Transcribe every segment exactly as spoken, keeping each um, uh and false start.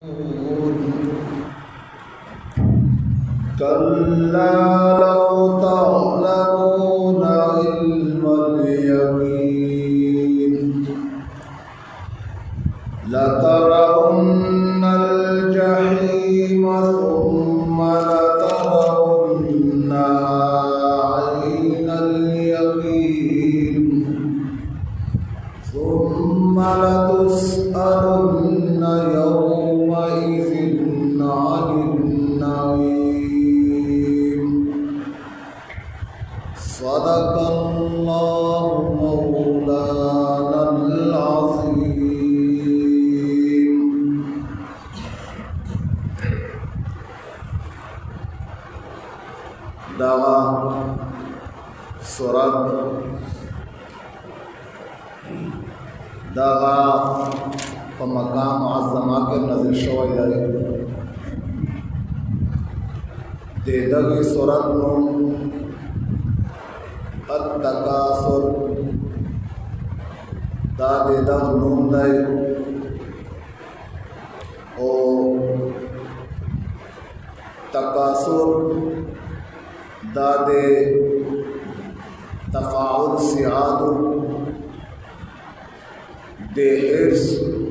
كلا لو تعلمون علم اليقين لترون الجحيم ثم لترونها عين اليقين ثم لتسألن يومئذ عن النعيم صدق الله مولانا العظيم. دعا سورت دغا په مقام معظمه کې نازل شوی دی. د دغې سورت نوم التکاثر دا د دغه نوم دی او تکاثر دا د تفاعل سیادو دے حرص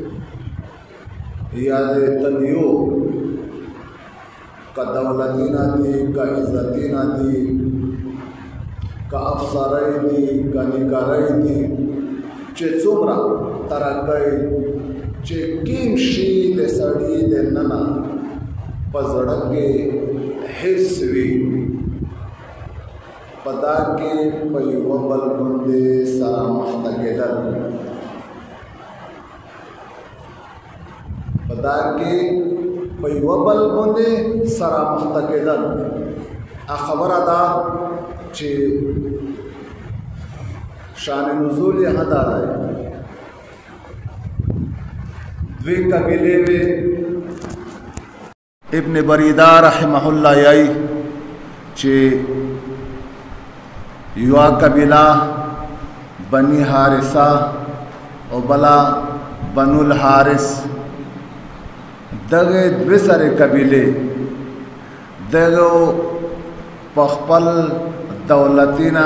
یا دے تنیو کا دولتینا دی کا عزتینا دی کا افسرائی دی کا نکارائی دی چے څومره ترقی چے کیم شی دے سڑی دے ننا پا زڑک کے حرص وی پدا کے پی وبل بندے سرامخت کېدل پدا کې په یوه بل باندې سره مخته کېدل. خبره ده چې شان نزول یې ادا دی. دوی قبیلې وې ابن بریده رحمه الله یای چې یوه قبیله بني حارثه او بلا بنو الحارث دغه دوه سره قبیله دغه پخپل دولتینا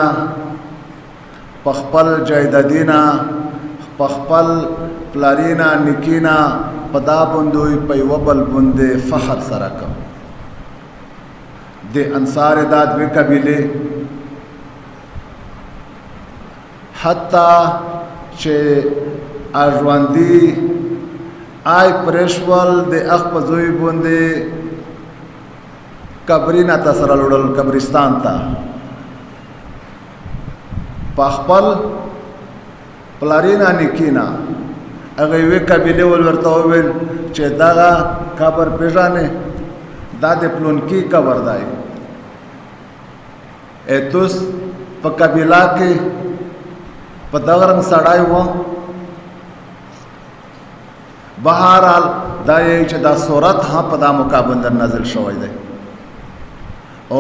پخپل جایدادینا پخپل پلارینا نکینا پدا بندوی په یو بل باندې فخر سره کوم. د انصار دا دوه قبیله حتی چې اژوندي آی پرشول د اخ په زوی باندې قبرینا ته سره لوړل قبرستان ته په خپل پلارینا نکینا هغه وی قبیله ول ورته وویل چې دغه قبر پیژانې دا د پلونکی قبر دی. اتوس په قبیله کې په دغه رنګ سړی و. بہرحال دا یې چې دا سورت ها په دا مقابل نازل شوی دی. او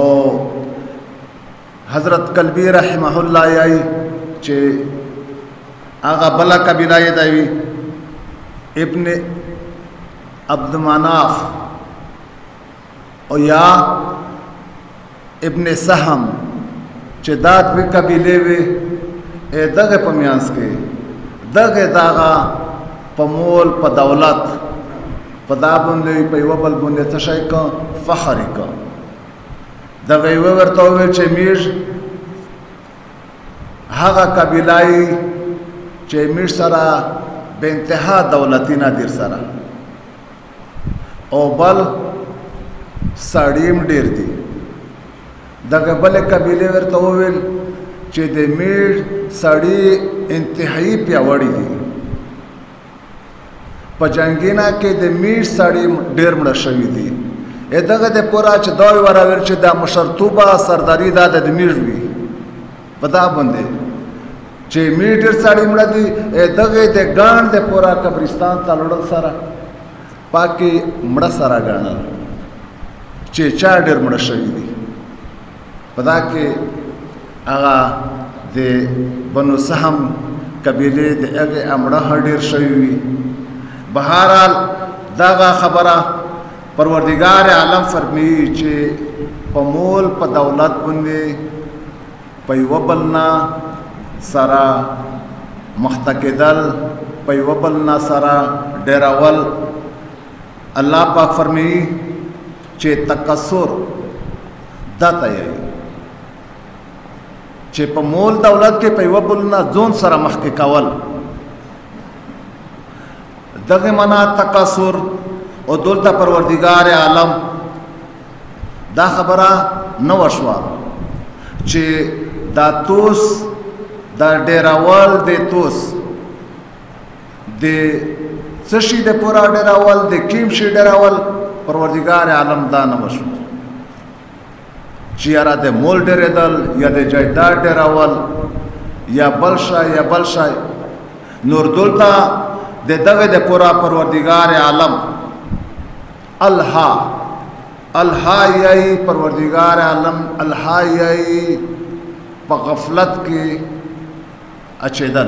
حضرت کلبی رحمه الله یای چې هغه بله قبیله یې دی ابن عبد مناف او یا ابن سهم چې دا دوه قبیلې وې دغه په میانس کې دغه دغه په مول په دولت په دا باندې په یو بل باندې څه شي کا فخر کا دغه یو ورته وی چې میر هغه قبیلای چې میر سره به انتها دولتینا دیر سره او بل سړیم ډیر دی. دغه بل قبیله ورته ویل چې د میر سړی انتهایی پیاوړی دی. په جنگینا کې د میر سړی ډیر مړه شوی دی. دغه د پورا چې دوی وراور چې د مشرتوبه سرداری دا د میر وی په دا باندې چې میر ډیر سړی مړه دی. دغه د ګان د پورا قبرستان ته لړل سره پاکي مړه سره ګڼل چې چا ډیر مړه شوی دی. په دا کې هغه د بنو سهم قبیله د هغه امړه ډیر شوی وي. بهرحال دغه خبره پروردگار عالم فرمی چې په مول په دولت باندې په یو بل نه سره مخته کېدل په یو بل نه سره ډېرول الله پاک فرمی چې تکثر دته یې چې په مول دولت کې په یو بل نه ځون سره مخکې کول دغه معنا تکثر او دلته پروردگار عالم دا خبره نه وشوه چې دا توس دا ډیراول د توس د څه شي د پورا ډیراول د کیم شي ډیراول پروردگار عالم دا نه وشو چې یاره د مول ډیرېدل یا د جایداد ډیراول یا بل شی یا بل شی نور دلته د دغه د پورا پروردگار عالم الها الها یای پروردگار عالم الها یای په غفلت کې اچیدل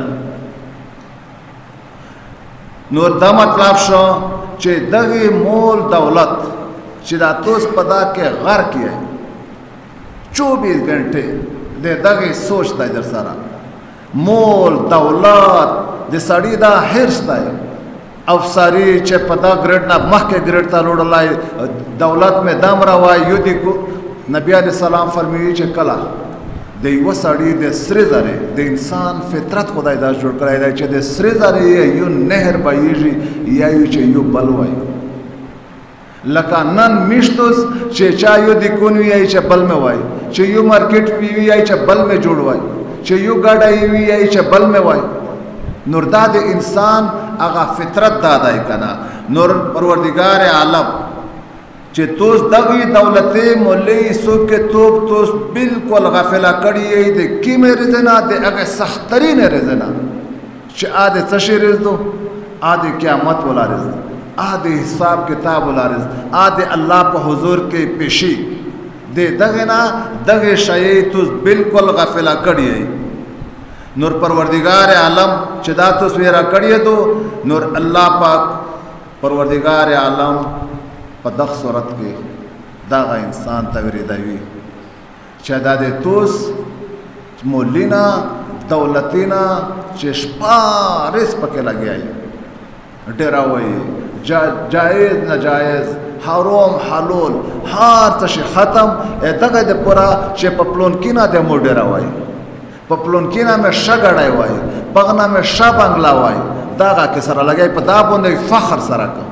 نور دا مطلب شو چې دغه مول دولت چې دا توس پدا کې غر کې چوبیس घंटे د دغه سوچ دی در سره مول دولت د سړی دا هرڅ دی افسری چې پدا ګریډ نه مخکې ګریډ ته لوړلای دولت میں دم راوای یو دی کو نبی علیہ السلام فرمایي چې کلا د یو سړی د سری زره د انسان فطرت خدای دا جوړ کړی دی چې د سری زره یو نهر بهیږي یا یو چې یو بل وای لکه نن میشتوس چې چا یو دی کون وی چې بل مې وای چې یو مارکیټ وی وی چې بل مې جوړ وای چې یو ګاډی وی چې بل مې وای نور دا د انسان هغه فطرت دا دی کنه نور پروردگار عالم چې توس دغه دولتې مولوی سو کې توپ توس بالکل غفله کړی دی کیمه رزنا د هغه سخترین رزنا چې اده څه شي رزدو اده قیامت ولا رزد اده حساب کتاب ولا رزد اده الله په حضور کې پیشي د دغه نه دغه شی توس بالکل غفله کړی نور پروردگار عالم چې دا تصویره کړی دو نور الله پاک پروردگار عالم په دغه صورت کې دا انسان تغریدوي چې دا د توس مولینا دولتینا چې شپارس پکې لګیای ډیراوي جائز ناجائز حرام حلال هر څه ختم دغه د پورا چې په پلون کې نه د مو ډیراوي په پلون کې نه مې شګړای وای پغنا مې شا بنگلا وای داغه کې سره لګای په دا باندې فخر سره کو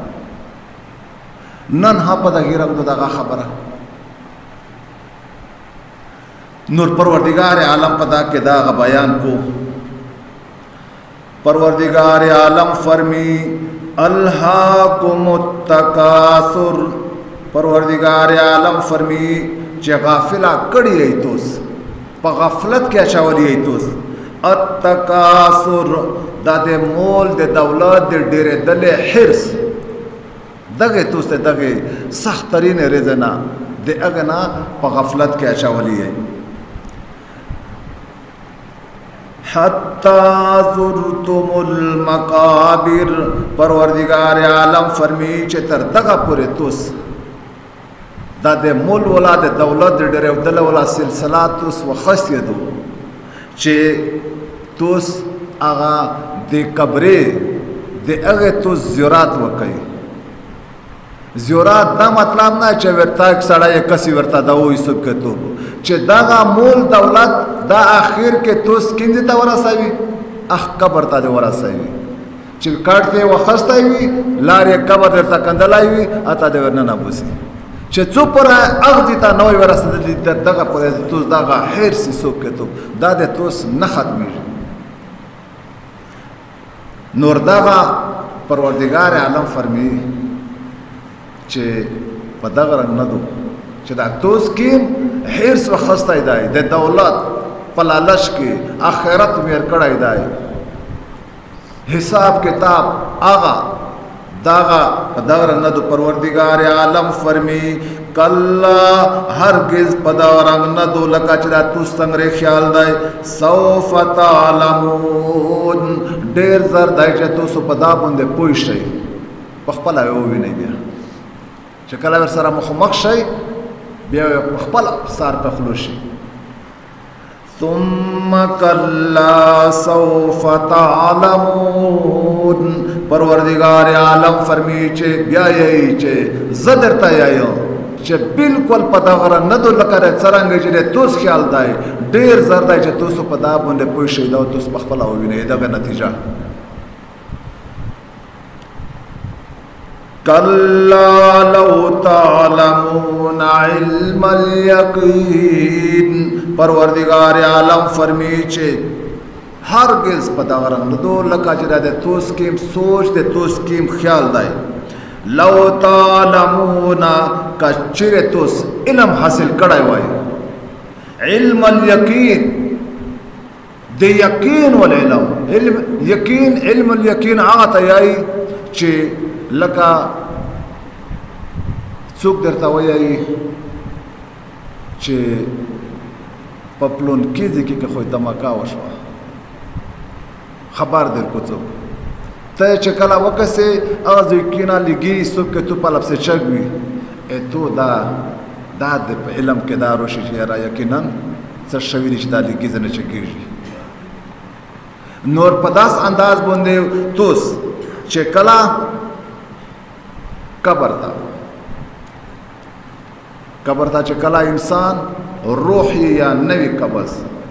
نن ها په دغه رنګ دغه خبره نور پروردگار عالم په دا کې دا بیان کو پروردگار عالم فرمی الہاکم التکاثر پروردگار عالم فرمی چې غافلا کړی ای توس په غفلت کې اچولې ای توس التکاثر دا د مول د دولت د ډېرې دل حرص دغه توس دغه سخت ترین رزنا د اغنا په غفلت کې اچولې ای حتی زرتم المقابر پروردگار عالم فرمی چې تر دغه پورې توس دا د مول ولا د دولت د ډېر دل ولا سلسله توس وخصې دو چې توس هغه د قبرې د هغه توس زیارت وکړي زیارت دا مطلب نه چې ورته سړی کسي ورته دا وې سب کتو چې دا مول دولت دا اخر کې توس کیندې ته ورسوي اخ قبر ته ورسوي چې کارته وخصته وي لارې قبر ته کندلای وي اته د ورنه نه بوسي چې څو پر اغزي ته نوې ورسېدل دغه پر توس دغه هرڅ سوک کتو دا د توس نه ختمېږي نور دغه پروردگار عالم فرمی چې په دغه رنګ نه دو چې دا توس کې هرڅ وخصته دی د دولت په لالچ کې آخرت میر کړای دی حساب کتاب آغا داغا پدور ندو پروردگار عالم فرمی کلا هرگز پدور ندو لکا چدا تو سنگرے خیال دائی سوف تعلمون دیر زر دائی چا تو سو پدا بندے پوش رہی په خپله ووینئ بیا چې کله ورسره مخامخ شئ بیا په خپل سار په خلو شي ثم کلا سوف تعلمون پروردگار عالم فرمی چې بیا یې چې زه درته یایم چې بالکل په دغه رنګ نه دو لکه څرنګه چې توس خیال دی ډېر زر دی چې تاسو په دا باندې پوه شئ دا تاسو په خپله ووینئ دغه نتیجه کلا لو تعلمون علم الیقین پروردگار عالم فرمی چې هرگز په دغه رنګ نه دو لکه چې د توس کیم سوچ د توس کیم خیال دی لو تعلمون کچره توس علم حاصل کړای وای علم الیقین د یقین ول علم علم یقین علم الیقین هغه ته یای چې لکه څوک درته وایي چې په پلون کې ځکه کې خو دماکا وشوه خبر در کو څوک ته چې کله وکسې هغه ځای کې نه لګي څوک که تو په لفظ چک وي تو دا دا د علم کې دا روشي چې را یقینا څه شوي دي چې دا لګي نه چکېږي نور په داس انداز باندې توس چې کله قبر تا قبر تا چې کله انسان روح یا نوی قبض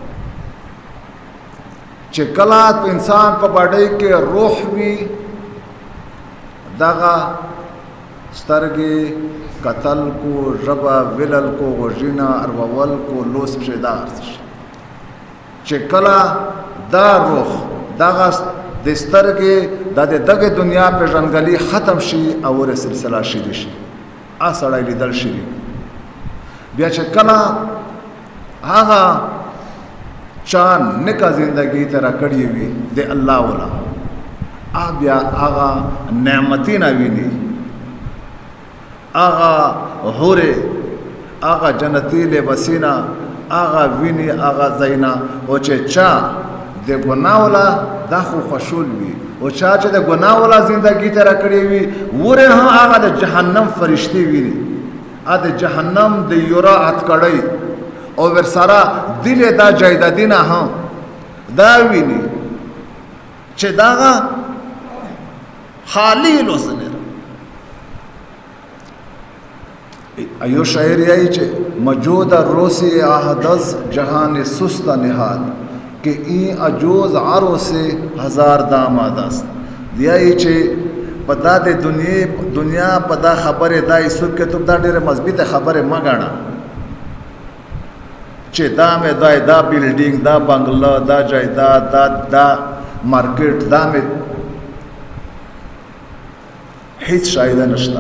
چې کله انسان په باډۍ کې روح وي دغه سترګې قتل کو ژبه ویلل کو غوږونه اړول کو لوس پښېدار چې کله دا روح دغه د سترګې د دغه دنیا پیژندګلي ختم شي او ور سلسله شروع شي ا سړی لیدل شي بیا چې کله هغه چان نکا زندگی ترا کړی وي د الله ولا ا بیا هغه نعمتونه ویني هغه هوره هغه جنتی له وسینا هغه ویني هغه زینا او چې چا د ګناه ولا دا خو خوشول وي او چا چې د ګناه ولا زندگی ترا کړی وي وره هغه د جهنم فرشتي ویني ا د جهنم د یورا ات کړی او ورسره دل دا جایدادینه ها دا ویني چې داغه خالی لوسنه ایو شاعر یای چې مجود روسی احدث جهان سست نهاد کہ این اجوز عرو سے ہزار داماد است دیای چې پدا د دنیا دنیا پدا خبره دای سکه ته دا ډیره مثبت خبره مګاڼه چې دا مې دای دا بیلډینګ دا بنگلا دا جایداد دا دا مارکیټ دا مې هیڅ شایده نشته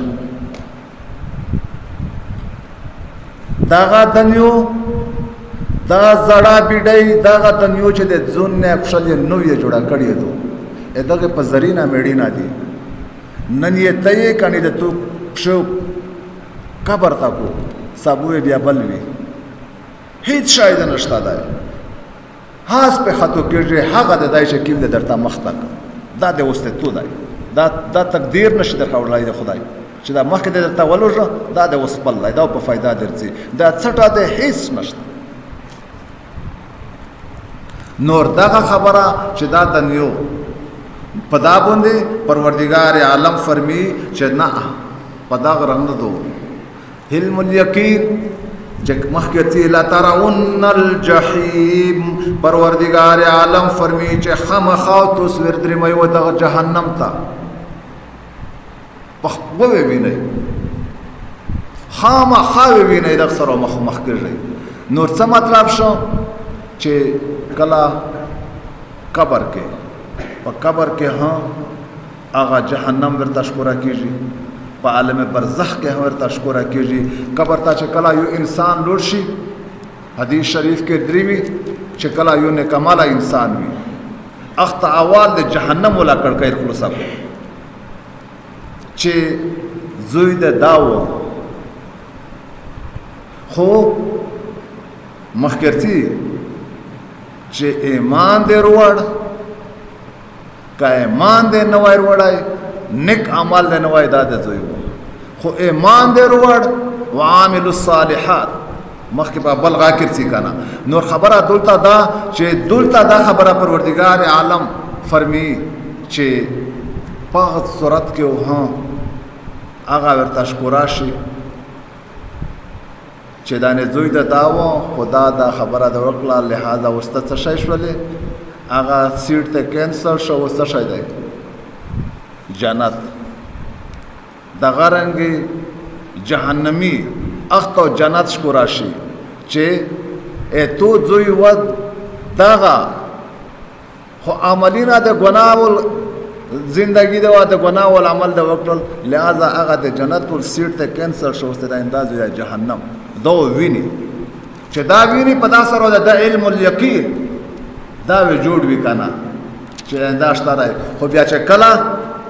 داغه دنیو دا زړه بیډای داغه دنیو چې د ځون نه خپل نو یې جوړه کړی دو دغه په زرینا میډینا دي نن یې تې کني د تو شو قبر تا کو سبوی بیا بلوي هیڅ شاید نشته ده هاس په خطو کېږي هغه د دای چې کیم د درته مخته دا د اوسته تو ده دا دا تقدیر نشي درخولای د خدای چې دا مخکې د درته ولوجه دا د اوس بل دا په فائدہ درځي دا څټه د هیڅ نشته نور دغه خبره چې دا دنیو پدا باندې پروردگار عالم فرمی چې نه پدا غرنګ دو علم الیقین جک مخکتی لا ترون الجحیم پروردگار عالم فرمی چې خامخا تصویر درې مې و د جهنم ته پخوه ویني خامخا ویني د سره مخ مخ کېږي نور څه مطلب شو چې کلا قبر کې په قبر کې ها هغه جهنم ورته شکر کیږي په عالم برزخ کې ورته شکر کیږي قبر ته چې کلا یو انسان لوړ شي حدیث شریف کې دریوي چې کلا یو نه کماله انسان وي اخت اوال د جهنم ولا کړکې خلاص کو چې زوی د داو خو مخکرتی چې ایمان دې وروړ کا ایمان دې نوای وروړای نیک عمل دی نوای دا د زوی و خو ایمان دی روړ وعامل الصالحات مخکې په بل غاکر سی کنه نور خبره دلته دا چې دلته دا خبره پروردگار عالم فرمی چې په صورت کې ها هغه ورته شکر شي چې دا نه زوی د داوا خدا دا خبره د وکړه لہذا واست څه شي شولې هغه سیټ ته کینسل شو واست شي دی جنت د غرنګي جهنمی اخته جنت شکر شي چې ا تو زوی و داغه خو عملینا د ګناول زندگی د واده ګناه ول عمل د وکړل لہذا هغه د جنت ول سیټ ته کینسل شو ست د انداز یا جهنم دو ویني چې دا ویني په داسه ورو د علم الیقین دا وی جوړ وی کنه چې انداز ترای خو بیا چې کلا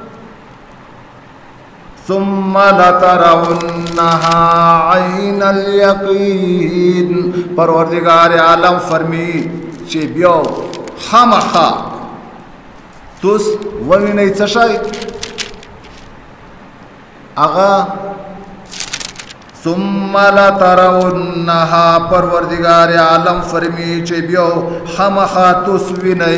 ثم لترونها عین الیقین پروردگار عالم فرمی چې بیا خامخا توس ووینئ څه شی هغه ثم لترونها پروردگار عالم فرمی چې بیا خامخا توس وینئ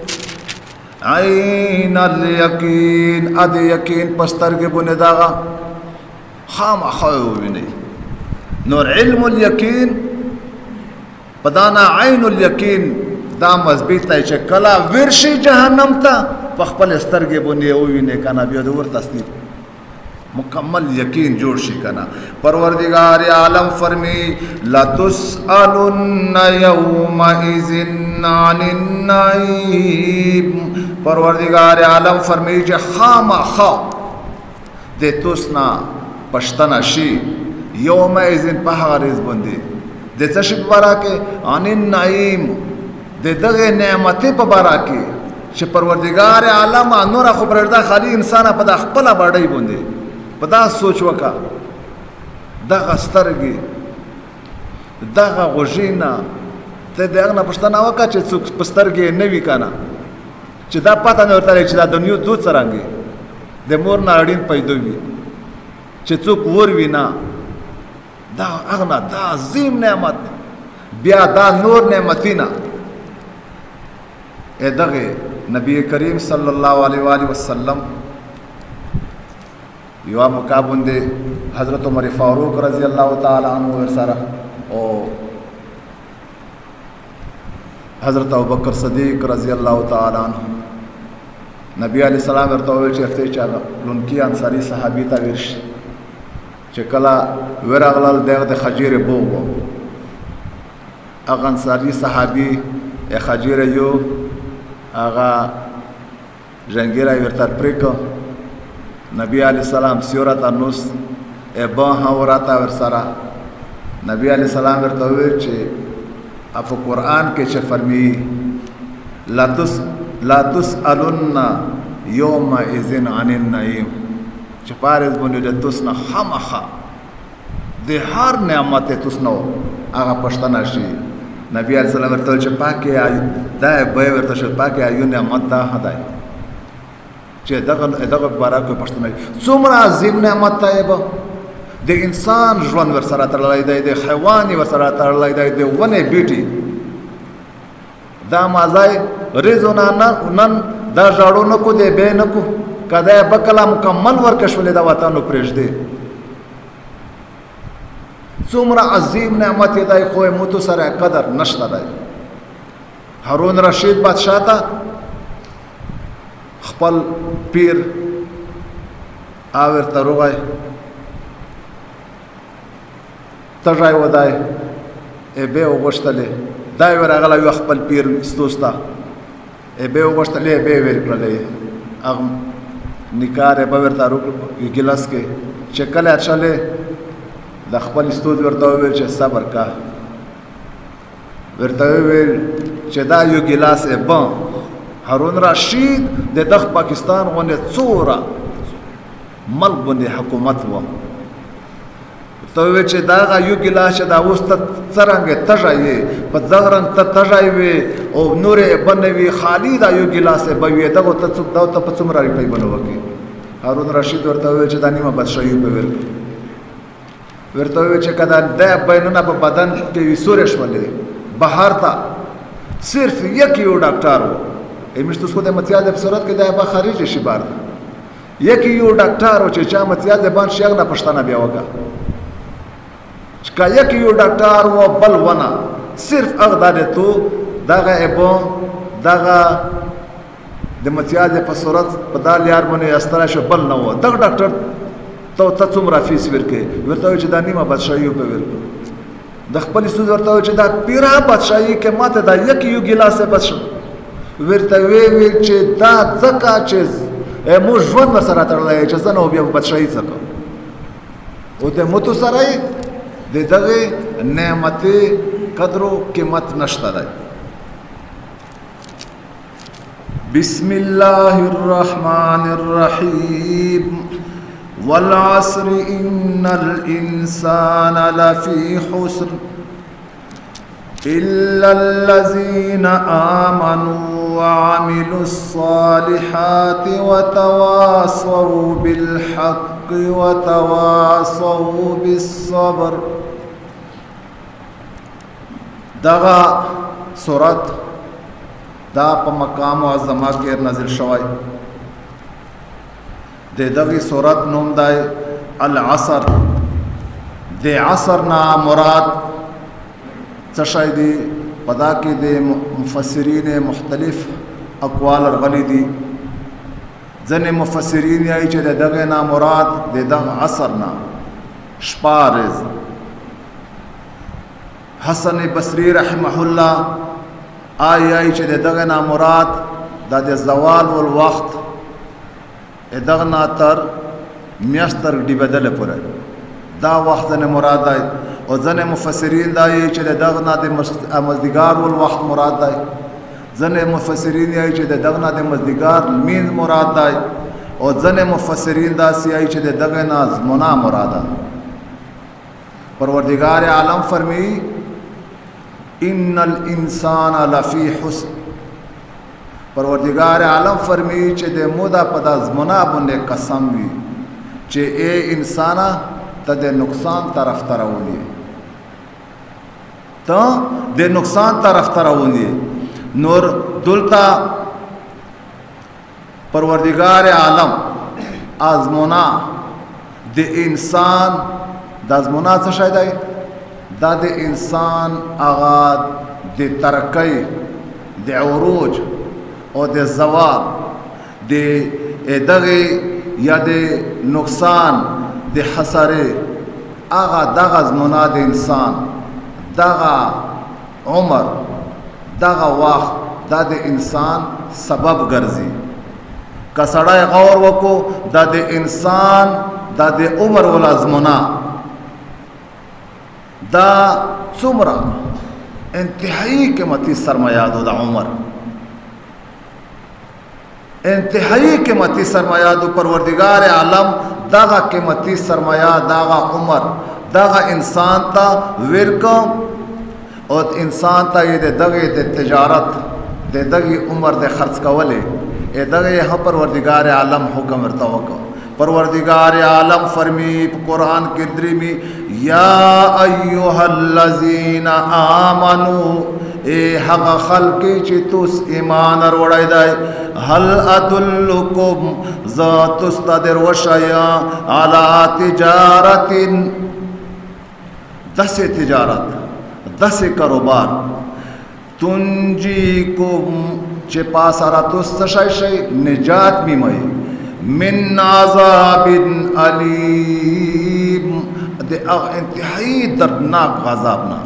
عین الیقین اد یقین پسترګې بونه داغه خامخا وینئ نور علم الیقین پدانا عین الیقین دا مضبوط دی چې کله ورشي جهنم ته په خپل سترګې باندې وویني کنه بیا د ور تصدیق مکمل یقین جوړ شي کنه پروردگار عالم فرمی لا تسالن یومئذ عن النعیم پروردگار عالم فرمی چې خامخا د توسنا پښتنه شي یومئذ په هغه ورځ باندې د څه شي په اړه کې عن النعیم د دغه نعمت په بارا کې چې پروردگار عالم نور خو پردا خالی انسان په د خپل باندې باندې په دا سوچ وکا دغه سترګي دغه غوژینا ته دغه نه پښتنه وکا چې څوک پسترګي نه وی کنه چې دا پته نه ورته چې دا دنیا دوه څرنګي د مور نه اړین پیدا وي چې څوک ور وینا دا هغه دا عظیم نعمت بیا دا نور نعمتینا ادغه نبی کریم صلی الله علیه و آله وسلم یو مقابل دی حضرت عمر فاروق رضی الله تعالی عنہ سره او حضرت ابوبکر صدیق رضی الله تعالی عنہ نبی علیہ السلام ورته ویل چې ته چا لونکی انصاری صحابي ته ورش چې کلا ورغلل دغه خجیر بو اغه انصاری صحابي خجیر یو آغا جنگیره ورته پریکو نبی علیہ السلام سیورت انوس ابا هاوراتا ورسره نبی علیہ السلام ورته ویل چې اف قرآن کې چې فرمی لا تس لا تسالن یومئذ عن النعیم چې پارز باندې د تسنه خامخا د هر نعمت تسنو هغه پښتنه شي نبی علیہ السلام ورته چې پاکه آی دا به ورته چې پاکه آیو نعمت دا هداي چې دغه دغه بارکه پښتنه څومره عظیم نعمت دی به د انسان ژوند ور سره تړلای دی د حیوان ور سره تړلای دی د ونه بیټي دا مازای رزونه نن دا جاړو نه کو دی به نه کو کدا بکلا مکمل ورکشولې دا وطن پرېږ دی څومره عظیم نعمت دی خو موږ سره قدر نشته دی هارون رشید بادشاہ ته خپل پیر آور تروغای تجای ودای ای به وغشتلې دای ورغله یو خپل پیر استوستا ای به وغشتلې به ور کړلې اغه نکاره به ورته روک ګلاس کې شکل اچلې د خپل استود ورته ویل چې صبر کا ورته ویل چې دا یو ګلاس ای با هارون رشید د دغه پاکستان غونډه څورا ملک باندې حکومت و ته چې دا یو ګلاس دا وست څنګه تجایي په ځغرن ته تجایي او نورې بنوي خالی دا یو ګلاس به وي دغه ته څوک دا ته په څومره ریپای بنوږي هارون رشید ورته وویل چې دا نیمه بادشاهي په ورکړي. ورته وویل چې که دا بینونه په بدن کې وي سورې شولې بهر ته صرف یک یو ډاکټر و امش تو خود متیاز په صورت کې دا به خارج شي بار یک یو ډاکټر و چې چا متیاز باندې شیخ نه پښتنه بیا وکا چې یک یو ډاکټر و بل ونه صرف اغدار تو دغه ابو دغه د متیاز په صورت په دال یار باندې استرا شو بل نه و دغه ډاکټر ته ته څومره فیس ورکې ورته چې دا نیمه بادشاهي په ورکو د خپل سود ورته چې دا پیرا بادشاهي کې ماته دا یک یو ګلاس بس ورته وی وی چې دا ځکه چې مو ژوند سره تړلای چې زنه بیا بادشاهي څخه او د متو سره د دغه نعمت قدر او قیمت نشته ده. بسم الله الرحمن الرحيم والعصر إن الإنسان لفي خسر إلا الذين آمنوا وعملوا الصالحات وتواصوا بالحق وتواصوا بالصبر. دغا سورت دا په مقام معظمه کې نازل شوی. د دغه سورت نوم دی العصر. د عصر نا مراد څه شی دی؟ پدا کې د مفسرین مختلف اقوال راغلي دي. ځنې مفسرین یې چې دغه نا مراد د دغه عصر نا شپارز. حسن بصری رحمه الله آئی چې دغه نا مراد د زوال ول وخت دغه نا تر میاشتر دی بدل پوره دا وخت نه مراد دی. او ځنه مفسرین دای چې دغه نا د مزدګار ول وخت مراد دی. ځنه مفسرین یې چې دغه نا د مزدګار مين مراد دی. او ځنه مفسرین دا سی چې دغه نا زمنا مراد دی. پروردگار عالم فرمی ان الانسان لفی حسن. پروردگار عالم فرمی چې د مودا په دازمنا باندې قسم وي چې اے انسان ته د نقصان طرف ته رواني ته د نقصان طرف ته رواني. نور دلتا پروردگار عالم ازمنا د انسان د ازمنا څه شي دی؟ دا د انسان اغا د ترقی د عروج او د زوال د دغه یا د نقصان د خساره اغا دغه زمونه د انسان دغه عمر دغه وخت دا د انسان سبب ګرځي. که سړی غور وکړو دا د انسان دا د عمر ول ازمونه دا څومره انتهایی قیمتي سرمایه ده. د عمر انتهایی قیمتي سرمایه ده. پروردگار عالم دغه قیمتي سرمایه دغه عمر دغه انسان ته ورکو او انسان ته د دغه د تجارت د دغه عمر د خرڅ کولې دغه پروردگار عالم حکم ورته وکړ. پروردگار عالم فرمی قرآن کے دریمی یا ایوہ الذین آمنو اے حق خلقی چی توس ایمان روڑائی دائی حل ادلکم ذات استدر وشیا علا تجارت دس تجارت دس کاروبار تنجیکم چی پاسارا توس شای شای نجات می مئی من عذاب علیم دے انتہائی دردناک عذابنا.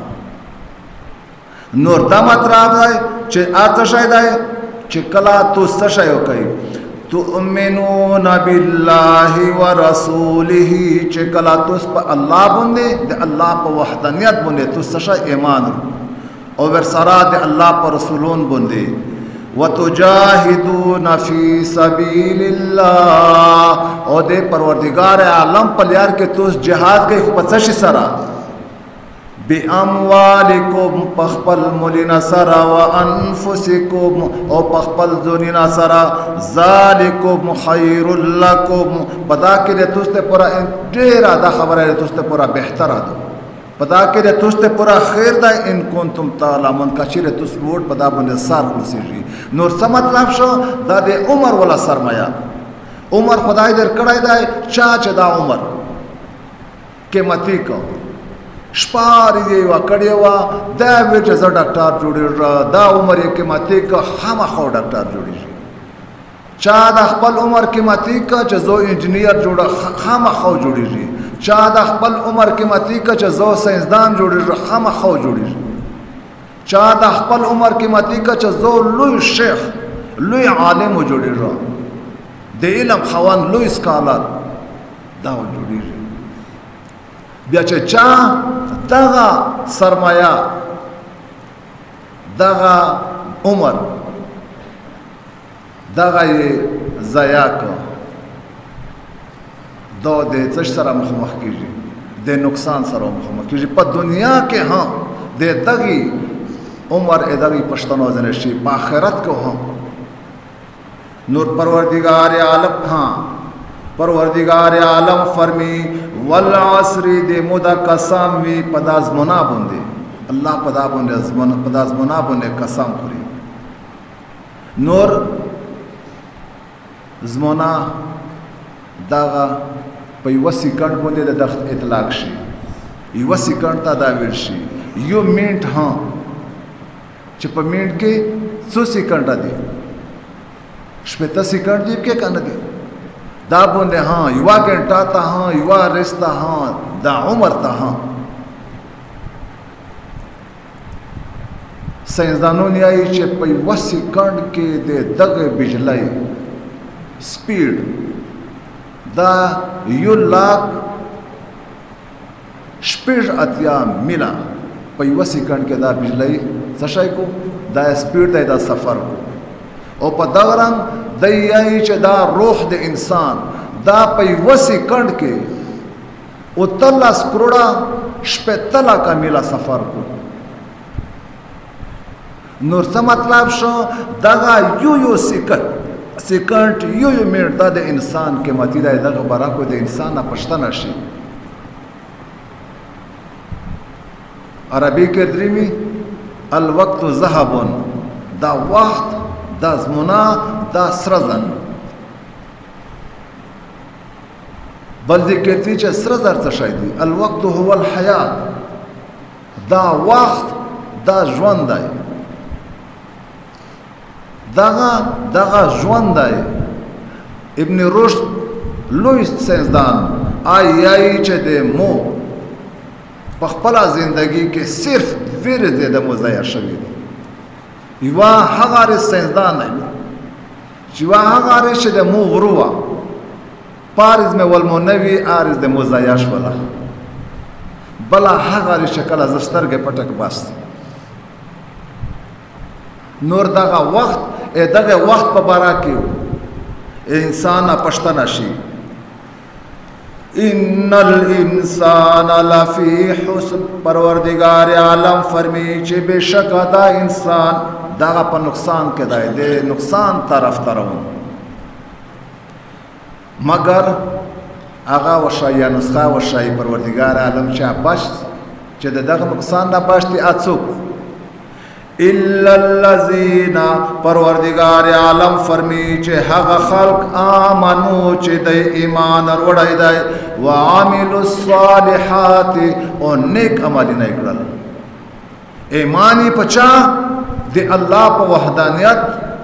نور دا مطلب ہے چھ آتا شاید ہے چھ کلا تو سشایو کئی تؤمنون باللہ و رسولہ چھ کلا تو اس پا اللہ بندے دے اللہ پا وحدانیت بندے تو سشای ایمان رو اور ورسرا دے اللہ پا رسولون بندے وَتُجَاهِدُونَ فِي سَبِيلِ اللَّهِ اور دے پروردگار عالم پلیار کے تو اس جہاد کے پچش سرا باموالکم پخپل مولنا سرا وانفسکم او پخپل زونینا سرا ذالکم خیر لکم پدا کې د توسته پورا ډیره دا خبره د توسته پورا بهتره ده پدا کې د توسته پورا خیر ده ان کنتم تعلمون کچره توس ووټ پدا باندې سر خلاصيږي نور څه مطلب شو دا د عمر ولا سرمایه عمر خدای در کړای دی چا چې دا عمر قیمتي کو شپاری دی وا کړی وا دا ویټ ز ډاکټر جوړی دا عمر یې قیمتي کو خامخو ډاکټر جوړی چا د خپل عمر قیمتي کو چې زو انجنیر جوړه خامخو جوړی چا د خپل عمر قیمتي کو چې زو ساينسدان جوړی خامخو جوړی چا د خپل عمر قیمتي کو چې زو لوی شیخ لوی عالم جوړی د علم خوان لوی سکالر دا جوړی بیا چې چا دغه سرمایه دغه عمر دغه ضایع کو دا د څه سره مخامخ کیږي د نقصان سره مخامخ کیږي په دنیا کې ها د دغه عمر ادغه پښتنو ځنه شي په آخرت کې هم نور پروردگار عالم ها پروردگار عالم فرمی والعصر دے مودا قسم وی پداز منا بوندے اللہ پدا بوندے پداز منا بوندے قسم خوري نور زمونا داغا په یو سکند باندې د دخت اطلاق شي یو سکند ته دا ویل شي یو منټ ها چې په منټ کې څو سکند دي شپږ سکند دی کې کنه دي دا باندې ها یو غنټه ته ها یو رستا ها دا عمر ته ها ساينسدانو نیای چې په یو سکند کې د دغه بجلی سپیډ دا یو لاک شپږ اتیا میله په یو سکند کې دا بجلی څه شي کو دا سپیډ دی دا سفر کو او په دا رنګ د یای چې دا روح د انسان دا په یو سکند کې او تلس کروڑا شپتلا کاملا سفر کو نور څه مطلب شو دغه یو یو سکند سکند یو یو منټ دا د انسان قیمتي دی دغه برابر د انسان نه پښتنه شي عربي کې دریمي الوقت ذهب دا وخت دا زمنا دا سرزن بل دې کې چې سرزر څه شي دی الوقت هو الحیات دا وخت دا ژوند دی دغه دغه ژوند دی ابن رشد لوی ساينسدان آی آی چې د مو په خپل ژوندۍ کې صرف ډېر زیاته مزایا شوی دی یو هغه ساينسدان دی چې وا هغه چې د مو غروا پارز مې ولمنوي ارز د مزایاش ولا بلا هغه شکل از سترګې پټک باس نور دغه وخت دغه وخت په بارا کې انسان پښتنه شي ان الانسان لفی حسن پروردگار عالم فرمی چې بشک دا انسان دغه په نقصان کې دی د نقصان طرف ته روان مگر هغه وشای نسخه وشای پروردگار عالم چې باش چې دغه نقصان نه باشتي اڅوک الا الذين پروردگار عالم فرمی چې هغه خلق امنو چې د ایمان وروړی دی وعملوا الصالحات او نیک عملونه کړل ایمانی پچا د الله په وحدانیت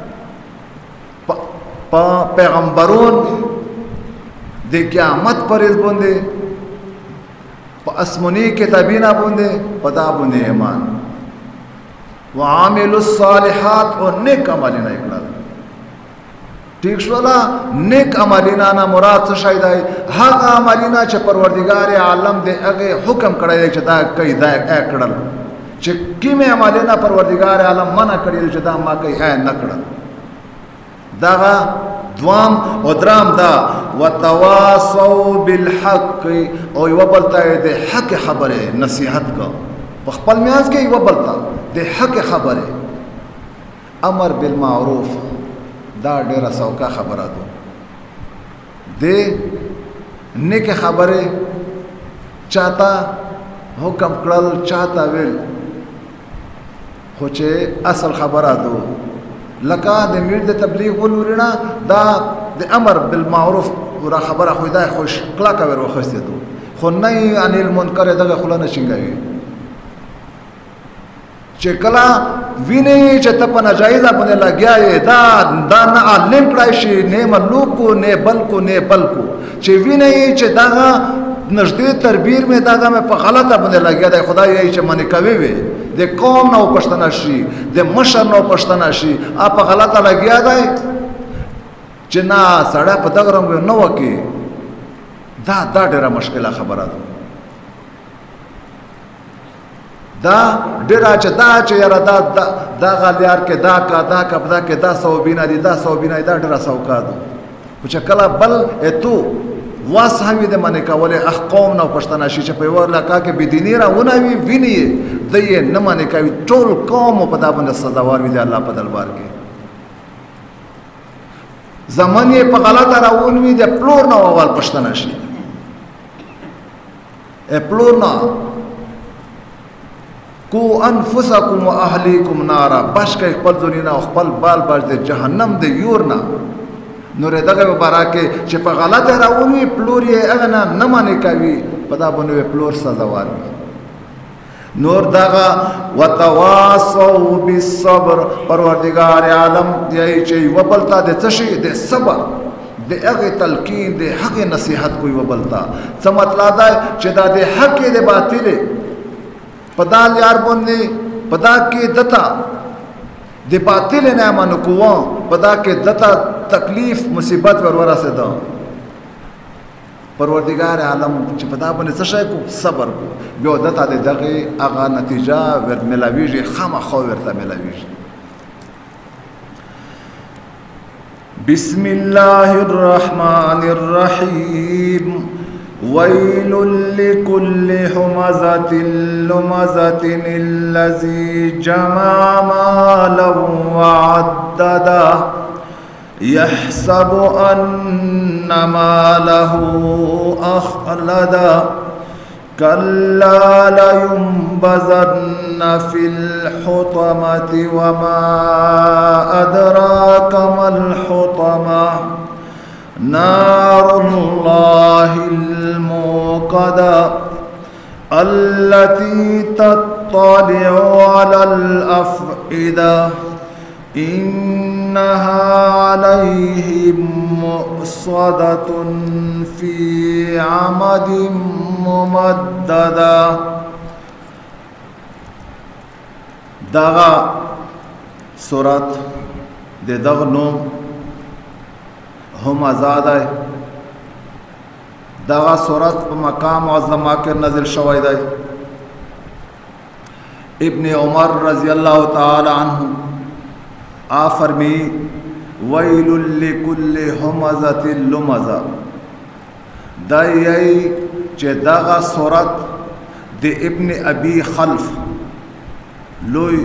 په پیغمبرون د قیامت پرېز باندې په اسمنی کتابینا باندې پدا باندې ایمان وعاملوا الصالحات او نیک عملونه کړل ٹھیک شولا نیک عملونه نه مراد څه شي دی هغه عملونه چې پروردگار عالم دې هغه حکم کړی چې دا کوي دا کړل چې کیمه عملونه پروردگار عالم منع کړی چې دا ما کوي نه کړل دا دوام او درام دا وتواصوا بالحق او یو بل ته د حق خبره نصیحت کو په خپل میاز کې یو بل ته د حق خبره امر بالمعروف دا ډیره سوکا خبره ده د نیک خبره چاته حکم کړل چاته ویل خو چې اصل خبره ده لکه د میر د تبلیغ ولورینا دا د امر بالمعروف ورا خبره خو دا خوش کلا کوي وخسته دو خو نه ان المنکر دغه خلانه شنګوي چې کلا ویني چې ته په ناجایزه باندې لګیاي دا دا نه علم کړای شي نه ملوکو نه بلکو نه بلکو چې ویني چې دا نږدې تربیر مې داګه مې په غلطه باندې لګیا دی خدای یې چې منی کوي وي د قوم نو پښتنه شي د مشر نو پښتنه شي ا په غلطه لګیا دی چې نه سړی په دغه رنګ نه وکي دا دا ډیره مشکله خبره ده دا ډیره چې دا چې یاره دا دا غلیار کې دا کا دا کا دا کې دا سو بینا دي دا سو بینا دا ډیره سوکا ده چې کله بل اتو واس هوی د منی کوله اخ قوم نو پښتنه شي چې په ور لکه کې بدینی را ونوي ویني د یې نه منی کوي ټول قوم په دا باندې سزاوار وي د الله په دربار کې زمانه په غلطه راونوي د پلور نو اول پښتنه شي ا پلور نو کو انفسکم واهلیکم نارا بش کې خپل ځونینا خپل بال باج د جهنم د یورنا نور دغه مبارکه چې په غلطه راونی پلور یې اغنا نه مانی کوي په دا باندې پلور سزاوار وي نور دغه وتواصوا بالصبر پروردگار عالم دی چې وبلتا د څشي د صبر د هغه تلقین د حق نصیحت کوي وبلتا څه مطلب دا چې دا د حق د باطل په دا یار باندې په دا کې دتا د باطل نه منو کوو په دا کې دتا تکلیف مصیبت ور ورسېده پروردگار عالم چې په دا باندې څه شي کو صبر کو بیا دته دغه هغه نتیجه ور ملاویږي خامخا ورته ملاویږي بسم الله الرحمن الرحيم ويل لكل همزة لمزة الذي جمع مالا وعدده يحسب أن ماله أخلده كلا لينبذن في الحطمة وما أدراك ما الحطمة نار الله الموقدة التي تطلع على الأفئدة إنها عليهم مؤصدة في عمد ممددة دغا سورة دغ نوم هم آزاد ہے دغا سورة مقام معظمہ کے نزل شوی دی ابن عمر رضی اللہ تعالی عنہ آ فرمی ویل لکل همزة لمزة دا یی چې دغه صورت د ابن ابي خلف لوی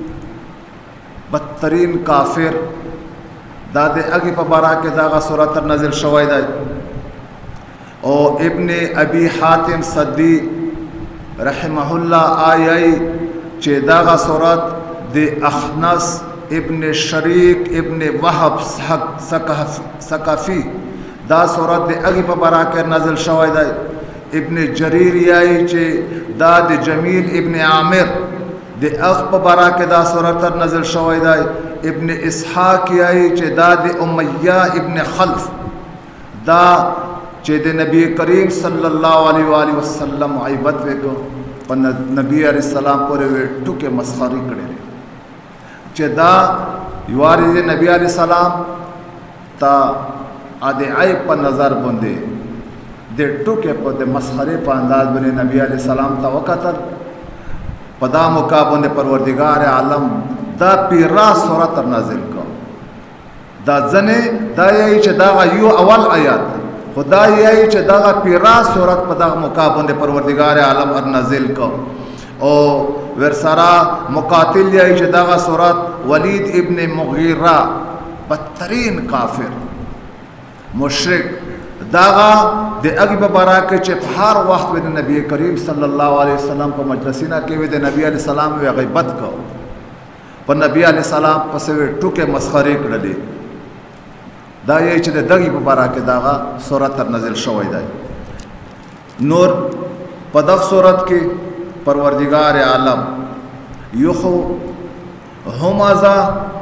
بدترین کافر دا د اگی په بارا کې دغه صورت نازل شوی دی او ابن ابي حاتم صدی رحمه الله آیي چې دغه صورت د اخنس ابن شریک ابن وهب ثقفی دا صورت د اگی په بارا کې نازل شوی دی ابن جریر یای چې دا د جمیل ابن عامر د اغ په بارا کې دا صورت نازل شوی دی ابن اسحاق یای چې دا د امیہ ابن خلف دا چې د نبی کریم صلی الله علیه و آله وسلم عیبت وکړو په نبی علیہ السلام پورې ټوکې مسخري کړې چې دا یواري د نبی علیہ السلام تا ا د عیب په نظر باندې د ټوکې په د مسخري په انداز باندې نبی علیہ السلام ته وکتل په دا موقع باندې پروردگار عالم دا پیرا سورت نازل کو دا ځنه دا یی چې دا یو اول آیات خدای یی چې دا پیرا سورت په دا موقع باندې پروردگار عالم نازل کو او ورسرا مقاتل یای چې دغه صورت ولید ابن مغیره بدترین کافر مشرک داغا د اگی ببراک چې په هر وخت د نبی کریم صلی الله علیه وسلم په مجلسینا کې د نبی علیہ السلام وی غیبت کو په نبی علیہ السلام پس ټوکه مسخره کړلې دا یې چې د دغی ببراک داغا سورۃ نازل شوې ده نور په دغه سورۃ کې پروردگار عالم یخو همزا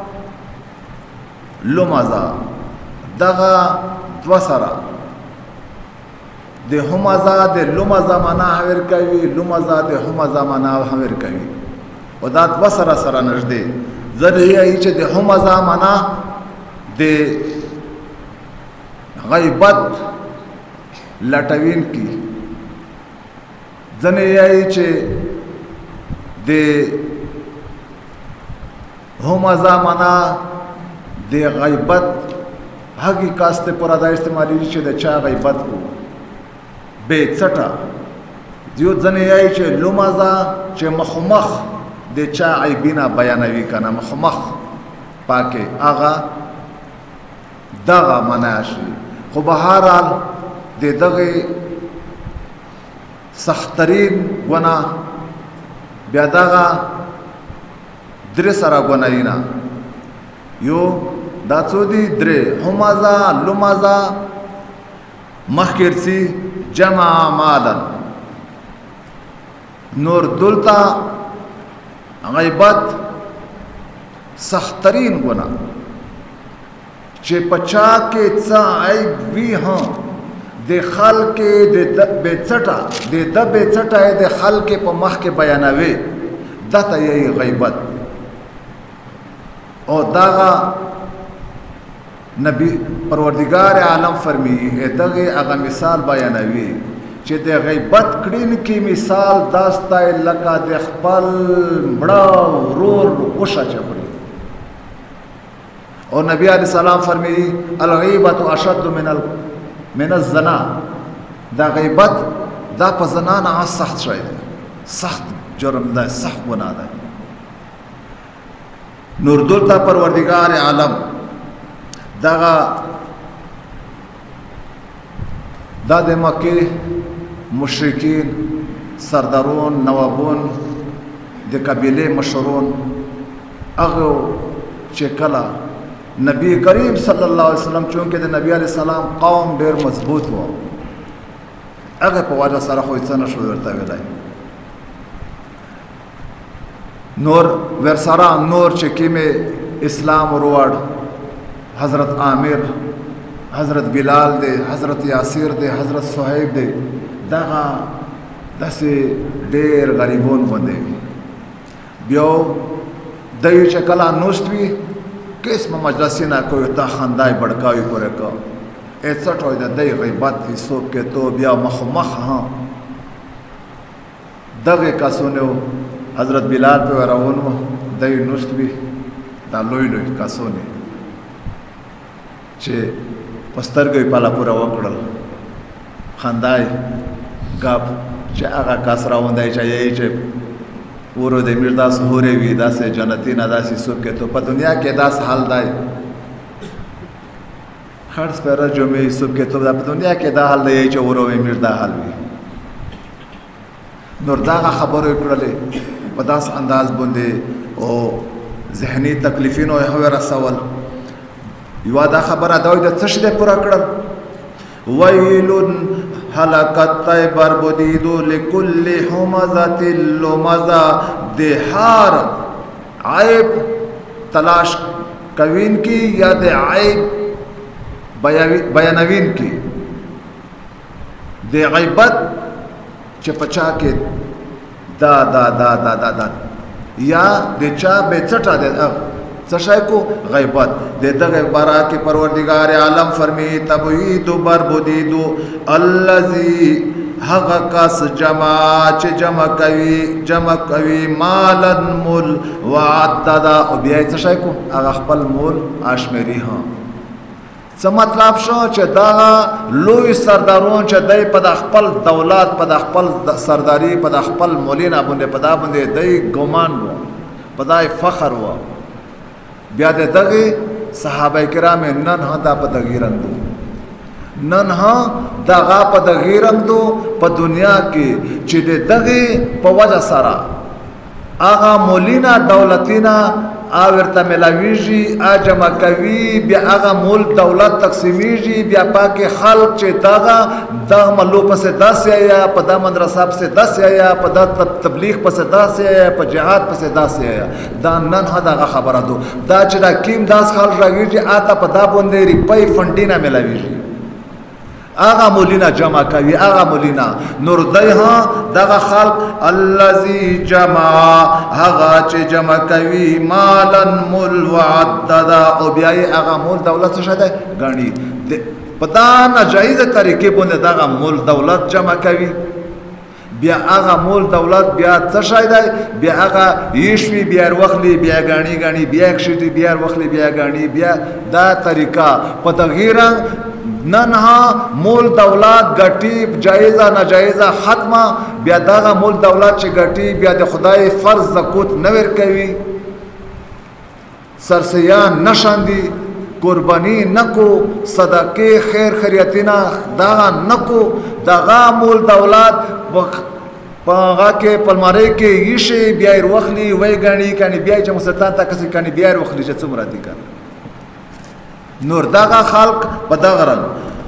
لمزا دغه دو سره د همزا د لمزا معنا هور کوي لمزا د همزا معنا هور کوي او دا دو سره سره نږدې ذریعہ چې د همزا معنا د غیبت لټوین کی ځنه یې چې د همزا معنا د غیبت هغه کاسته پر ادا استعمالي چې د چا غیبت کو به څټه دیو ځنه یې چې لمزا چې مخمخ د چا عیبینا بیانوي کنه مخمخ پاکه هغه دغه معنا شي خو بهر حال د دغه سخترین ګنا بیا دغه درې سره ګناینا یو دا څو دي درې همزا لمزا مخکرسی جمع مالا نور دلتا غیبت سخترین گنا چې پچا کې څا عیب وی ها د خلق د بے چټا د د بے چټا د خلق په مخ کې بیانوي دته یې غیبت او داغه نبی پروردگار عالم فرمی دغه هغه مثال بیانوي چې د غیبت کړین کې مثال داستای لکه د خپل مړه ورور غوښه چخري او نبی علیہ السلام فرمی الغیبت اشد من ال من الزنا دا غیبت دا په زنا نه سخت شي سخت جرم ده سخت ګناه ده نور دلته پروردگار عالم دغه دا د مکه مشرکین سردارون نوابون د قبیله مشرون هغه چې کله نبی کریم صلی الله علیه وسلم چونکه د نبی علیہ السلام قوم ډیر مضبوط و هغه په وجه سره خو څه نشو ورته ویلای نور ورسره نور چې کیمه اسلام وروړ حضرت عامر حضرت بلال دے حضرت یاسر دے حضرت صہیب دے دغه داسې ډېر غریبون باندې بیا دایو چې کله نوست وي قسم مجلسونه کوي تا خندای بڑکاوي پورې کو اڅټ وای د دای غیبت حساب کې تو بیا مخ مخ ها دغه کاسونه حضرت بلال په راوونو دای نوست وي دا لوی لوی کاسونه چې پسترګې پالا پورا وکړل خندای غاب چې هغه کاس راوندای چې یې چې ورو د میرداس هورې وی داسې جنتی نه داسې سوب کې ته په دنیا کې داس حال دی خرڅ پر جمعې سوب کې ته په دنیا کې دا حال دی چې ورو میردا حال وی نور دا خبرو کړلې په داس انداز باندې او ذهني تکلیفینو هو رسول یو دا خبره دا د څه شي پورا کړل ویل هلاکت بربدید لكل همزه لمزه دهار عیب تلاش کوین کی یا د عیب بیانوین کی د غیبت چې پچا کې دا دا دا دا دا دا یا د چا به چټا د سشای کو غیبت د دغه بارا کې پروردگار عالم فرمی تبعید بربدید الذی هغه کس جمع چې جمع کوي جمع کوي مالن مول وعدد او بیا سشای کو هغه خپل مول آشمری ها څه مطلب شو چې دا لوی سردارون چې دای په د خپل دولت په د خپل سرداری په د خپل مولینا باندې په دا باندې دای ګمان وو په دای فخر وو بیا د دغه صحابه کرام نن ها دا په دغه رنګ نن ها دغه په دغه رنګ دو په دنیا کې چې د دغه په وجه سره هغه مولینا دولتینا او ورته ملاویږي ا جمع کوي بیا هغه مول دولت تقسیمیږي بیا پاکه خلق چې دغه د ملو پسې داسې یا په د مدرسه پسې داسې یا په د تبلیغ پسې داسې یا په جهاد پسې داسې یا دا نن هغه خبره دو دا چې دا کیم داس خلق راګیږي اته په دا باندې ریپای فنډینا ملاویږي آغا مولینا جمع کوي آغا مولینا نور دایها دغه خلق الذي جمع هغه چې جمع کوي مالن مول وعددا او بیا هغه مول دولت څه ده غني پتا ناجایز طریقې باندې دغه مول دولت جمع کوي بیا هغه مول دولت بیا څه شای دی بیا هغه یشوی بیا وخلی بیا غني غني بیا کشتي بیا وخلی بیا غني بیا دا طریقہ په تغییر ننها مول دولت غټي جایزه ناجایزه ختمه بیا دغه مول دولت چې غټي بیا د خدای فرض زکوت نور کوي سرسیان نشاندي قربانی نکو صدقه خیر خیریتینا دغه نکو دغه مول دولت پاغه کې پلماری کې یشي بیا وروخلی وای غني کني بیا چې مستان تا کسي کني بیا وروخلی چې څومره دي کړ نور دغه خلق په دغه رنګ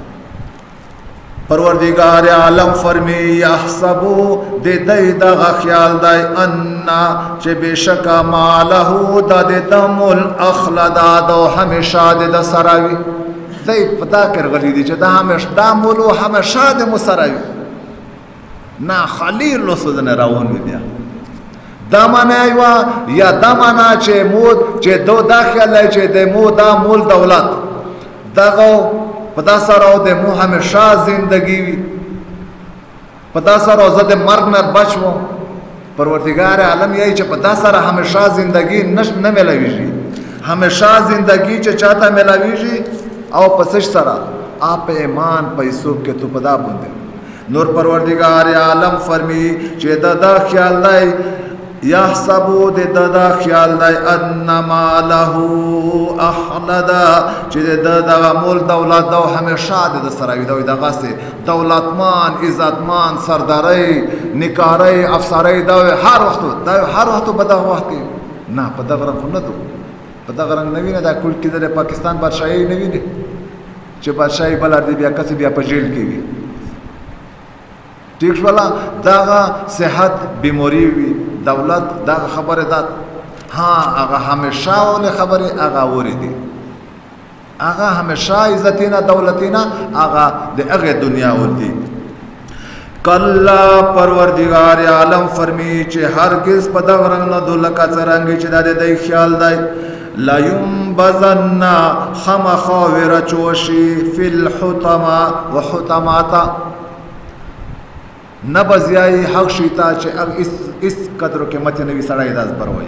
پروردگار عالم فرمی یحسبو د دې دغه خیال دی ان چې بشکا ماله د دمل اخلدا دو همیشه د سراوي دای پتا کړغلی دي چې دا همیشه د مولو همیشه د مسراوي نه خلیل لسودن راون بیا دا معنا یو یا دا معنا چې مود چې دو داخله چې د مو دا مول دولت دغه پتا سره د مو همیشه زندگی وي پتا سره زه د مرګ نه بچو پروردگار عالم یې چې پتا سره همیشه زندگی نش نه ملويږي همیشه زندگی چې چاته ملويږي او پسش سره اپ ایمان پیسو کې تو پدا باندې نور پروردگار عالم فرمی چې دا خیال دی یحسبو د دا خیال دی انما له احلدا چې د مول دولت دو همیشه د سراوي دوی دغه سه دولتمان عزتمان سرداري نکاري افسري دوی هر وخت دوی هر وخت په دغه وخت کې نه په دغه رنګ نه دو په دغه رنګ نوینه د کول کې د پاکستان بادشاہي نوینه چې بادشاہي بل دی بیا کس بیا په جیل کې وي ٹھیک شولا داغه صحت بیماری وي دولت داغه خبره دات ها هغه همیشه ول خبره هغه وریدي هغه همیشه عزتینا دولتینا هغه د هغه دنیا ولدي کلا پروردگار عالم فرمی چې هرگز په دا ورنګ نه دلکا څنګه چې د دې خیال دی لا ينبذن خمخاور چوشي في الحطمه وحطماتا نبزیای حق شیطا چې اس اس قدر کې مت نوی سړی داس پروي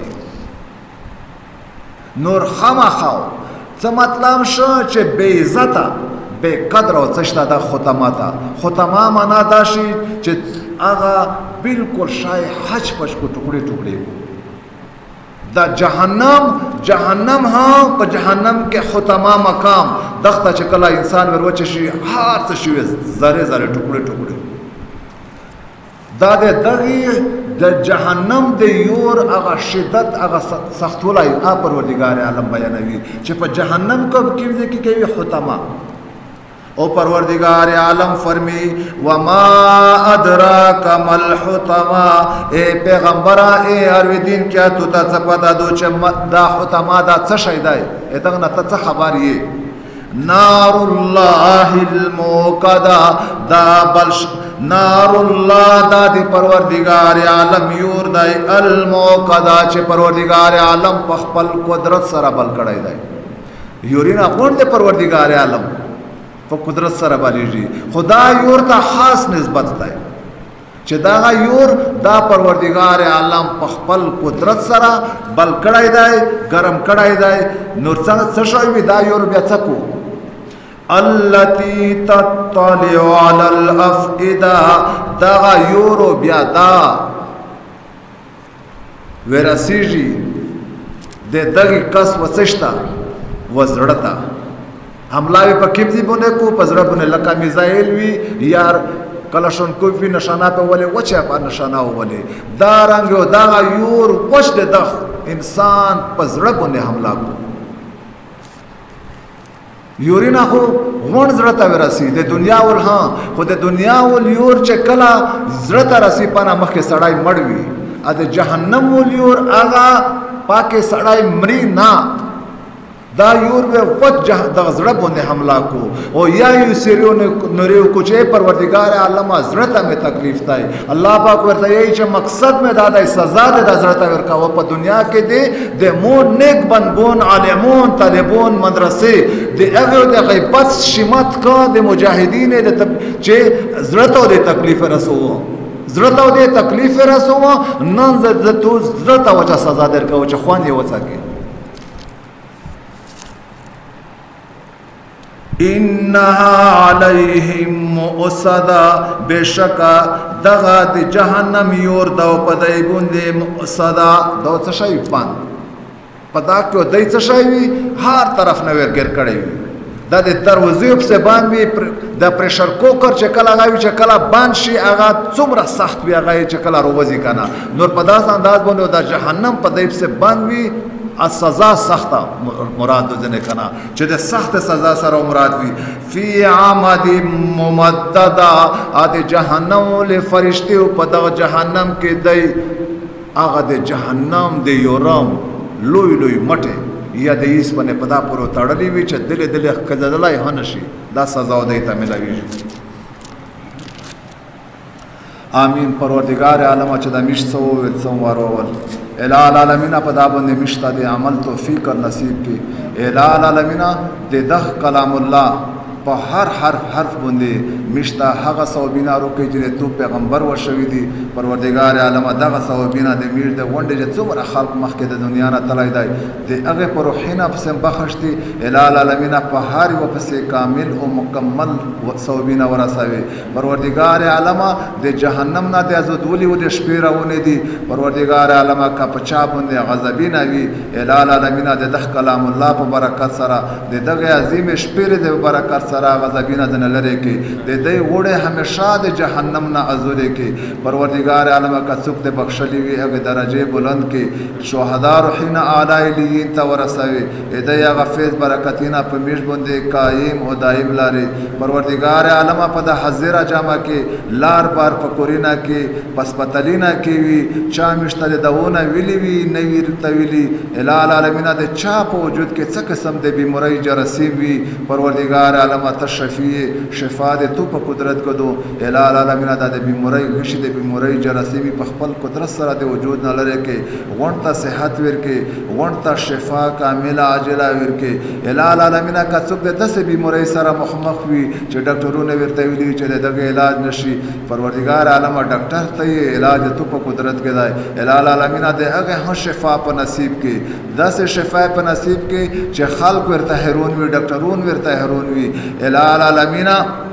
نور خمخاو څه مطلب شو چې بے عزت بے قدر او څشتا د ختماتا ختما معنا دا شي چې هغه بالکل شای حج پش کو ټوکړي ټوکړي دا جهنم جهنم ها په جهنم کې ختما مقام دغه چې کله انسان وروچ شي هر څه شي زره زره ټوکړي ټوکړي دا د دغه د جهنم د یور هغه شدت هغه سختولای ا پروردگار عالم بیانوي چې په جهنم کو کې کې کوي ختما او پروردگار عالم فرمی وما ادراک مل حطما اے پیغمبره اے اروی دین کیا تو تا څه پتا دو چې دا حطما دا څه شی دی اته نه ته خبر یې نار الله الموقدا دا بل نار الله دا دی پروردگار عالم یور دی الموقدا چې پروردگار عالم په خپل قدرت سره بل کړی دی یورینا کون دی پروردگار عالم په قدرت سره باندې خدا یور ته خاص نسبت دی چې دا یور دا پروردگار عالم په خپل قدرت سره بل کړی دی ګرم کړی دی نور څنګه څه شوی دا یور بیا څه کو التي تطلع على الافئده دا یورو بیا دا ورسیږي د دغه کس وسشتا وزړتا حمله په کیمزي باندې کو پزړه باندې لکه میزایل وی یار کلشن کو په نشانه په ولې وچه په نشانه ولې دا رنګ دا یور وش د انسان پزړه باندې حمله کو یورینا خو غون زړه ته ورسي د دنیا ول ها خو د دنیا ول یور چې کلا زړه ته رسي پانا مخه سړای مړوي ا د جهنم ول یور اغا پاکه سړای مری نا دا یور به وجه د زړه باندې حمله کو او یا یو سریو نریو کو چې پروردگار عالم زړه ته می تکلیف تای الله پاک ورته یی چې مقصد می دا د سزا د زړه ته ورکاو په دنیا کې دی د مور نیک بنګون عالمون طالبون مدرسې د هغه د غیبت شمت کا د مجاهدین د چې زړه ته د تکلیف رسو زړه ته د تکلیف رسو نن ز تو زړه ته وجه سزا درکو چې خوان یې وڅکه انها علیہم مؤصدا بشکا دغه د جهنم یور دا پدای بوندې مؤصدا دا څه شی پان پدا کو دای څه شی هر طرف نه ورګر کړی دا د دروازې په باندې د پریشر کوکر چې کله غوي چې کله باند شي هغه څومره سخت وي هغه چې کله روزي کنه نور په داس انداز باندې د جهنم په دای په باندې وي سزا سخت مراد ځنه کنا چې د سخت سزا سره مراد وي فی عمد ممددا ا د جهنم له فرشتي په د جهنم کې دی هغه د جهنم د یورم لوی لوی مټه یا د ایس باندې پدا پورو تړلې وي چې دل دل کزدلای هنشي دا سزا ودی ته ملوي آمین پروردگار عالم چې د مش سو څو ورول الہ العالمین په دا باندې مشته د عمل توفیق او نصیب کی الہ العالمین د دغ کلام الله په هر حرف حرف باندې مشته هغه ثوابینا روکي چې تو پیغمبر ورشوي دي پروردگار عالم دغه ثوابینا د میر د وندې چې څومره خلق مخکې د دنیا نه تلای دی د هغه پر روحینا په سم بخښتي الہ العالمین په هر یو پسې کامل او مکمل ثوابینا ورسوي پروردگار عالم د جهنم نه د ازدولي و د شپې راونه دي پروردگار عالم کا پچا باندې غضبینا وی الہ العالمین د دغ کلام الله په برکت سره د دغه عظیم شپې د برکت سره غضبینا د نه لری کې د دې وړه همیشه د جهنم نه ازولې کې پروردگار عالم کا څوک د بخښلې وي هغه درجه بلند کې شهدا روحینا اعلی لین تا ورسوي د هغه فیض برکتینا په میش باندې قائم او دائم لاري پروردگار عالم په د حاضر جامه کې لار بار پکورینا کې پسپتلینا کې وی چا مشتل دونه ویلی وی نویر تویلی الہ العالمین د چا په وجود کې څه قسم د بیماری جرثیم وی پروردگار عالم تشفیع شفا د تو په قدرت کدو الہ العالمین د بیماری غشي د بیماری جرثیم په خپل قدرت سره د وجود نه لري کې غونټه صحت ور کې غونټه شفا کامله عاجله ور کې الہ العالمین کا څوک د دسه بیماری سره مخمخ وي چې ډاکټرونه ورته ویلي چې دغه علاج نشي پروردگار عالم ډاکټر ته علاج تو په قدرت کې دی الہ العالمین د هغه شفا په نصیب کې دسه شفا په نصیب کې چې خلق ورته هرون وي ډاکټرون ورته هرون وي الہ العالمین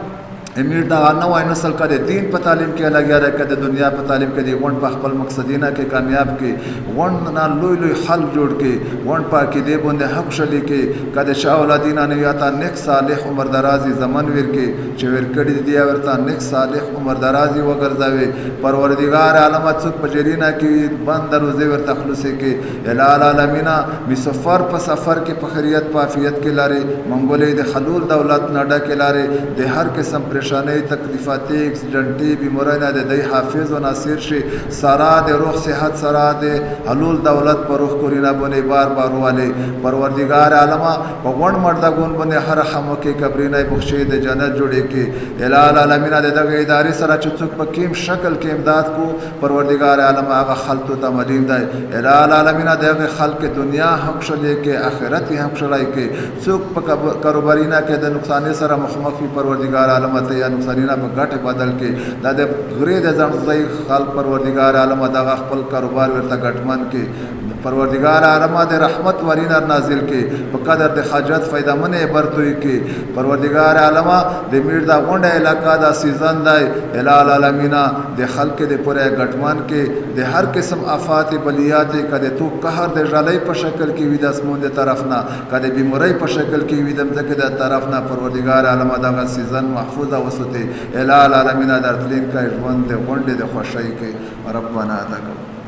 امیر دا نوای نسل کا دین په تعلیم کې لګیا راکړه د دنیا په تعلیم کې دی غون په خپل مقصدینه کې کامیاب کې غون نه لوی لوی خلق جوړ کې غون په کې دی باندې حق شلی کې کده شاه اولادینا نه یاته نیک صالح عمر درازي زمن ور کې چې ور کړی دی ورته نیک صالح عمر درازي وګرځاوي پروردگار عالم څوک په جرینا کې بند روزي ور تخلص کې الہ العالمین می سفر په سفر کې په خیریت په عافیت کې لاري منګولې د خلول دولت نډه کې لاري د هر قسم پریشانی تکلیفات اکسیډنټي بیمارانه د دی حافظ و ناصر شي سارا د روح صحت سارا د حلول دولت پر روح کورینا باندې بار بار والے پروردگار عالم په غون مردګون باندې هر خمو کې قبرینه بخشي د جنت جوړي کې الہ العالمین د دغه ادارې سره چې څوک په کیم شکل کې امداد کو پروردگار عالم هغه خلق ته مدین دی الہ العالمین دغه خلق دنیا حق شلې کې آخرت حق شلای کې څوک په کاروبارینا کې د نقصان سره مخمخ پروردگار عالم یا نقصانینا په ګټه بدل کې دا د غری د ځنځي خلق پروردگار عالم دا خپل کاروبار ورته ګټمن کې پروردگار عالم د رحمت ورینر نازل کې په قدر د حاجت فائدہ منه برتوي کې پروردگار عالم د میر دا غونډه علاقہ دا سیزن دی الال العالمینا د خلق د پوره غټمان کې د هر قسم آفات بلیات کده تو قهر د ژلای په شکل کې وي د اسمون د طرف نه کده بیماری په شکل کې وي د مځکه د طرف نه پروردگار عالم دا سیزن محفوظ وسته الال العالمینا د تلین کا ژوند د غونډه د خوشحالي کې ربنا تقبل